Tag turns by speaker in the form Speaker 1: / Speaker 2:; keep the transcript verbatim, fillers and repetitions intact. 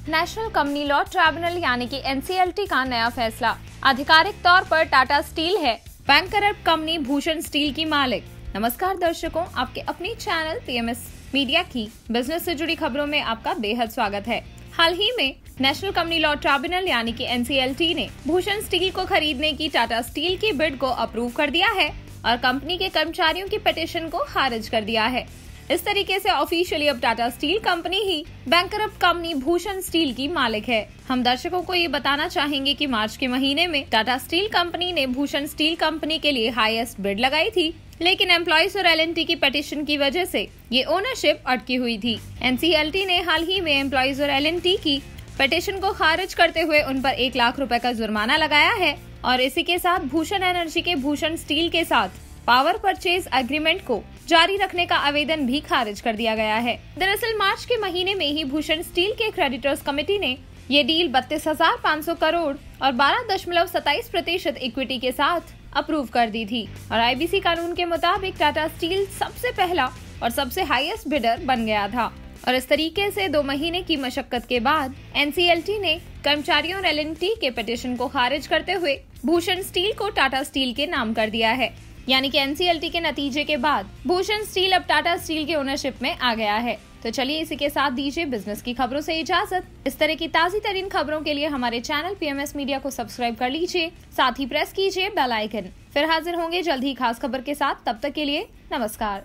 Speaker 1: National company law tribunal यानी कि N C L T का नया फैसला। आधिकारिक तौर पर टाटा स्टील है बैंकरप्ट कंपनी भूषण स्टील की मालिक। नमस्कार दर्शकों, आपके अपनी channel P M S media की बिजनेस से जुड़ी खबरों में आपका बेहद स्वागत है। हाल ही में नेशनल कंपनी लॉ ट्रिब्यूनल यानी कि एन सी एल टी ने भूषण स्टील को खरीदने की टाटा स्टील की बिड को अप्रूव कर दिया है और कंपनी के कर्मचारियों की पिटीशन को खारिज कर दिया है। इस तरीके से ऑफिशियली अब टाटा स्टील कंपनी ही बैंकरप्ट कंपनी भूषण स्टील की मालिक है। हम दर्शकों को ये बताना चाहेंगे कि मार्च के महीने में टाटा स्टील कंपनी ने भूषण स्टील कंपनी के लिए हाईएस्ट बिड लगाई थी, लेकिन एम्प्लॉइज और एल एन टी की पिटीशन की वजह से ये ओनरशिप अटकी हुई थी। एन सी एल टी ने हाल ही में एम्प्लॉइज और एल एन टी की पिटीशन को खारिज करते हुए उन पर एक लाख रुपए का जुर्माना लगाया है और इसी के साथ भूषण एनर्जी के भूषण स्टील के साथ पावर परचेज एग्रीमेंट को जारी रखने का आवेदन भी खारिज कर दिया गया है। दरअसल मार्च के महीने में ही भूषण स्टील के क्रेडिटर्स कमेटी ने ये डील बत्तीस हजार पाँच सौ करोड़ और बारह दशमलव सत्ताईस प्रतिशत इक्विटी के साथ अप्रूव कर दी थी और आई बी सी कानून के मुताबिक टाटा स्टील सबसे पहला और सबसे हाईएस्ट बिडर बन गया था। और इस तरीके से दो महीने की मशक्कत के बाद एन सी एल टी ने कर्मचारियों और एल एन टी के पिटीशन को खारिज करते हुए भूषण स्टील को टाटा स्टील के नाम कर दिया है। यानी कि एन सी एल टी के नतीजे के बाद भूषण स्टील अब टाटा स्टील के ओनरशिप में आ गया है। तो चलिए इसी के साथ दीजिए बिजनेस की खबरों से इजाजत। इस तरह की ताज़ी तरीन खबरों के लिए हमारे channel P M S media को सब्सक्राइब कर लीजिए, साथ ही प्रेस कीजिए बेल आइकन। फिर हाजिर होंगे जल्द ही खास खबर के साथ। तब तक के लिए नमस्कार।